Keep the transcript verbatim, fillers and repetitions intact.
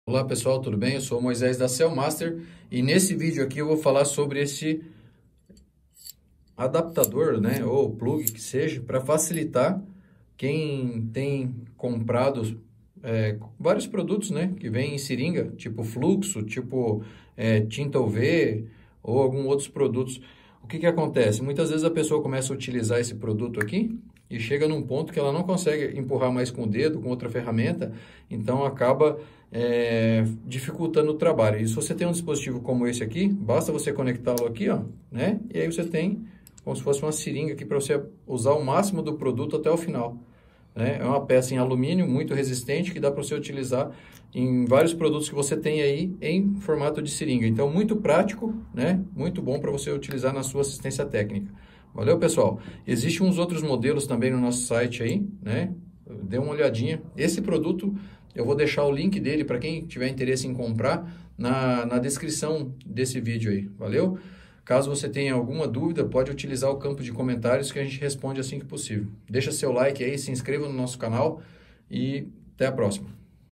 Olá pessoal, tudo bem? Eu sou o Moisés da Cellmaster e nesse vídeo aqui eu vou falar sobre esse adaptador, né, ou plug que seja, para facilitar quem tem comprado é, vários produtos, né, que vem em seringa, tipo fluxo, tipo é, tinta U V ou alguns outros produtos. O que que acontece? Muitas vezes a pessoa começa a utilizar esse produto aqui e chega num ponto que ela não consegue empurrar mais com o dedo, com outra ferramenta, então acaba é, dificultando o trabalho. E se você tem um dispositivo como esse aqui, basta você conectá-lo aqui, ó, né? E aí você tem como se fosse uma seringa aqui para você usar o máximo do produto até o final. Né? É uma peça em alumínio muito resistente que dá para você utilizar em vários produtos que você tem aí em formato de seringa. Então, muito prático, né? Muito bom para você utilizar na sua assistência técnica. Valeu, pessoal? Existem uns outros modelos também no nosso site aí, né? Dê uma olhadinha. Esse produto, eu vou deixar o link dele para quem tiver interesse em comprar na, na descrição desse vídeo aí. Valeu? Caso você tenha alguma dúvida, pode utilizar o campo de comentários que a gente responde assim que possível. Deixa seu like aí, se inscreva no nosso canal e até a próxima.